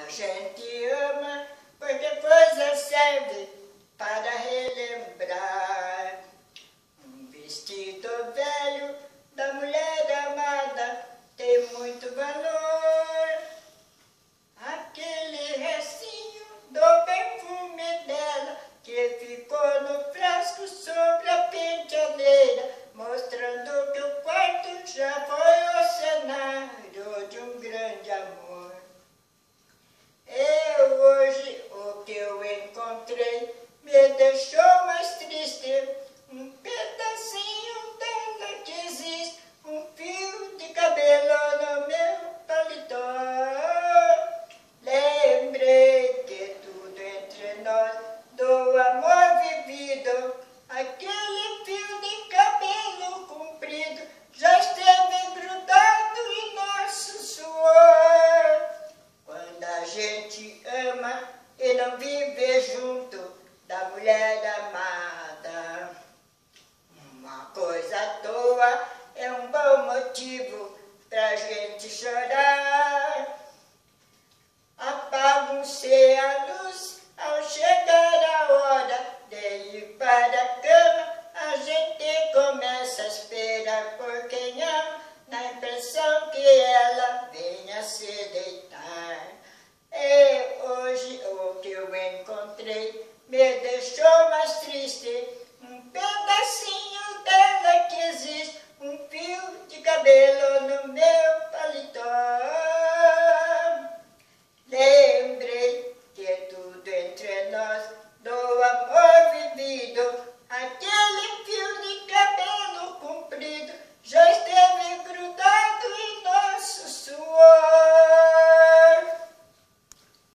A gente ama porque coisa serve para relembrar. Um vestido velho da mulher amada tem muito valor. Aquele restinho do perfume dela que ficou no frasco sobre a penteadeira, mostrando que o quarto já foi o cenário de um grande amor. Hoje o que eu encontrei me deixou mais triste. Um pedacinho dela que existe, um fio de cabelo no meu paletó. Lembrei que tudo entre nós, do amor vivido, aquele fio de cabelo comprido já esteve grudado em nosso suor. Quando a gente ama e não vive junto da mulher amada, uma coisa à toa é um bom motivo pra gente chorar.